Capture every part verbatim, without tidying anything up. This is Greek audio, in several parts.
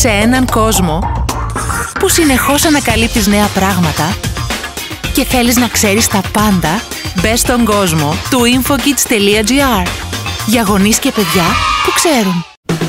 σε έναν κόσμο που συνεχώς ανακαλύπτεις νέα πράγματα και θέλεις να ξέρεις τα πάντα, μπες στον κόσμο του infokids τελεία gr για γονείς και παιδιά που ξέρουν.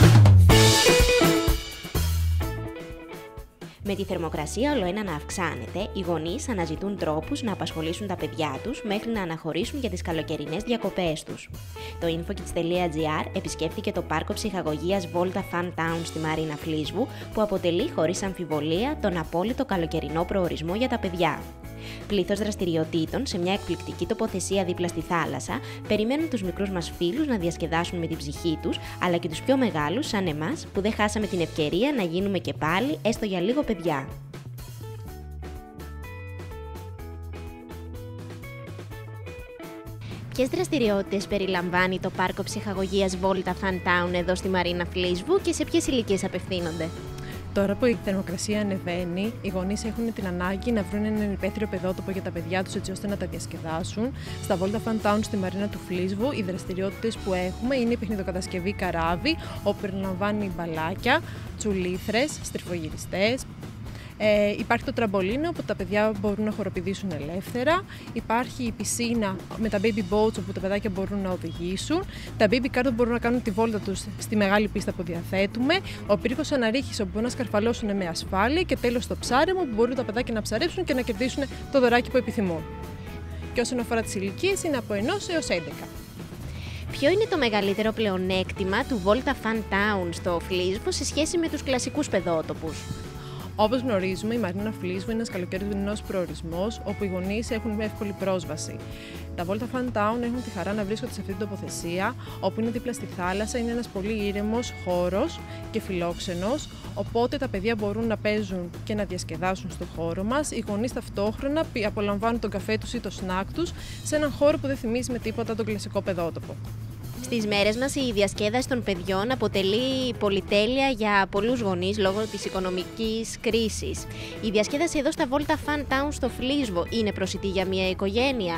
Με τη θερμοκρασία ολοένα να αυξάνεται, οι γονείς αναζητούν τρόπους να απασχολήσουν τα παιδιά τους μέχρι να αναχωρήσουν για τις καλοκαιρινές διακοπές τους. Το infokids τελεία gr επισκέφθηκε το πάρκο ψυχαγωγίας Volta Fun Town στη Μαρίνα Φλίσβου, που αποτελεί χωρίς αμφιβολία τον απόλυτο καλοκαιρινό προορισμό για τα παιδιά. Πλήθος δραστηριοτήτων σε μια εκπληκτική τοποθεσία δίπλα στη θάλασσα περιμένουν τους μικρούς μας φίλους να διασκεδάσουν με την ψυχή τους, αλλά και τους πιο μεγάλους, σαν εμάς, που δεν χάσαμε την ευκαιρία να γίνουμε και πάλι έστω για λίγο παιδιά. Ποιες δραστηριότητες περιλαμβάνει το πάρκο ψυχαγωγίας Volta Fun Town εδώ στη Μαρίνα Φλίσβου και σε ποιες ηλικίες απευθύνονται? Τώρα που η θερμοκρασία ανεβαίνει, οι γονείς έχουν την ανάγκη να βρουν έναν υπαίθριο παιδότοπο για τα παιδιά τους έτσι ώστε να τα διασκεδάσουν. Στα Volta Fun Town στη Μαρίνα του Φλίσβου, οι δραστηριότητες που έχουμε είναι η παιχνιδοκατασκευή καράβι, όπου περιλαμβάνει μπαλάκια, τσουλήθρες, στριφογυριστές. Ε, υπάρχει το τραμπολίνο όπου τα παιδιά μπορούν να χοροπηδήσουν ελεύθερα. Υπάρχει η πισίνα με τα baby boats όπου τα παιδάκια μπορούν να οδηγήσουν. Τα baby cart μπορούν να κάνουν τη βόλτα τους στη μεγάλη πίστα που διαθέτουμε. Ο πύργος αναρρίχης όπου μπορούν να σκαρφαλώσουν με ασφάλεια. Και τέλος το ψάρεμα που μπορούν τα παιδάκια να ψαρέψουν και να κερδίσουν το δωράκι που επιθυμούν. Και όσον αφορά τις ηλικίες, είναι από ενός έως έντεκα. Ποιο είναι το μεγαλύτερο πλεονέκτημα του Volta Fun Town στο Φλίσβο σε σχέση με τους κλασικούς παιδότοπους? Όπως γνωρίζουμε, η Μαρίνα Φλίσβου είναι ένας καλοκαιρινός προορισμός όπου οι γονείς έχουν εύκολη πρόσβαση. Τα Volta Fun Town έχουν τη χαρά να βρίσκονται σε αυτή την τοποθεσία, όπου είναι δίπλα στη θάλασσα, είναι ένας πολύ ήρεμος χώρος και φιλόξενος, οπότε τα παιδιά μπορούν να παίζουν και να διασκεδάσουν στο χώρο μας. Οι γονείς ταυτόχρονα απολαμβάνουν τον καφέ τους ή το σνακ τους σε έναν χώρο που δεν θυμίζει με τίποτα τον κλασικό παιδότοπο. Στις μέρες μας η διασκέδαση των παιδιών αποτελεί πολυτέλεια για πολλούς γονείς λόγω της οικονομικής κρίσης. Η διασκέδαση εδώ στα Volta Fun Town στο Φλίσβο είναι προσιτή για μια οικογένεια?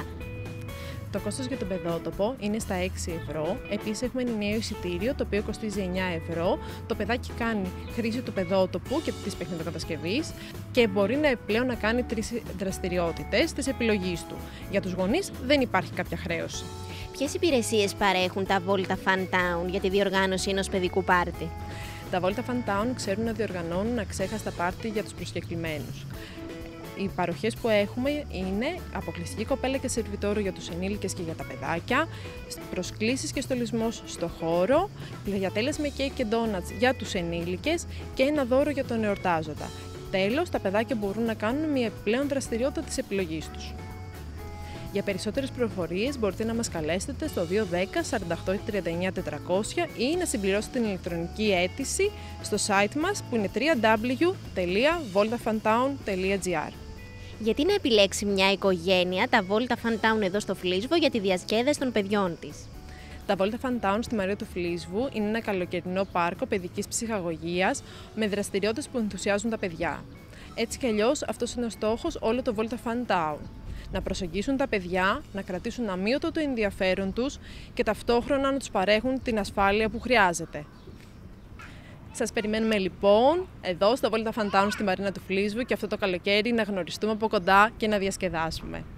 Το κόστος για τον παιδότοπο είναι στα έξι ευρώ. Επίσης έχουμε ενιαίο εισιτήριο το οποίο κοστίζει εννιά ευρώ. Το παιδάκι κάνει χρήση του παιδότοπου και της παιχνιδοκατασκευής και μπορεί να πλέον να κάνει τρεις δραστηριότητες της επιλογής του. Για τους γονείς δεν υπάρχει κάποια χρέωση. Ποιες υπηρεσίες παρέχουν τα Volta Fun Town για τη διοργάνωση ενός παιδικού πάρτι? Τα Volta Fun Town ξέρουν να διοργανώνουν αξέχαστα πάρτι για τους προσκεκλημένους. Οι παροχές που έχουμε είναι αποκλειστική κοπέλα και σερβιτόρο για τους ενήλικες και για τα παιδάκια, προσκλήσεις και στολισμός στο χώρο, πλαγιατέλες με κέικ και ντόνατς για τους ενήλικες και ένα δώρο για τον εορτάζοντα. Τέλος, τα παιδάκια μπορούν να κάνουν μια επιπλέον δραστηριότητα της επιλογής τους. Για περισσότερες πληροφορίες μπορείτε να μας καλέσετε στο δύο ένα μηδέν σαράντα οκτώ τριάντα εννιά τετρακόσια ή να συμπληρώσετε την ηλεκτρονική αίτηση στο site μας που είναι double-u double-u double-u τελεία volta fun town τελεία gr. Γιατί να επιλέξει μια οικογένεια τα Volta Fun Town εδώ στο Φλίσβο για τη διασκέδαση των παιδιών της? Τα Volta Fun Town στη Μαρία του Φλίσβου είναι ένα καλοκαιρινό πάρκο παιδικής ψυχαγωγίας με δραστηριότητες που ενθουσιάζουν τα παιδιά. Έτσι κι αλλιώς αυτός είναι ο στόχος όλο το Volta Fun Town. Να προσεγγίσουν τα παιδιά, να κρατήσουν αμύωτο το ενδιαφέρον τους και ταυτόχρονα να τους παρέχουν την ασφάλεια που χρειάζεται. Σας περιμένουμε λοιπόν εδώ στο Volta Fun Town στη Μαρίνα του Φλίσβου και αυτό το καλοκαίρι να γνωριστούμε από κοντά και να διασκεδάσουμε.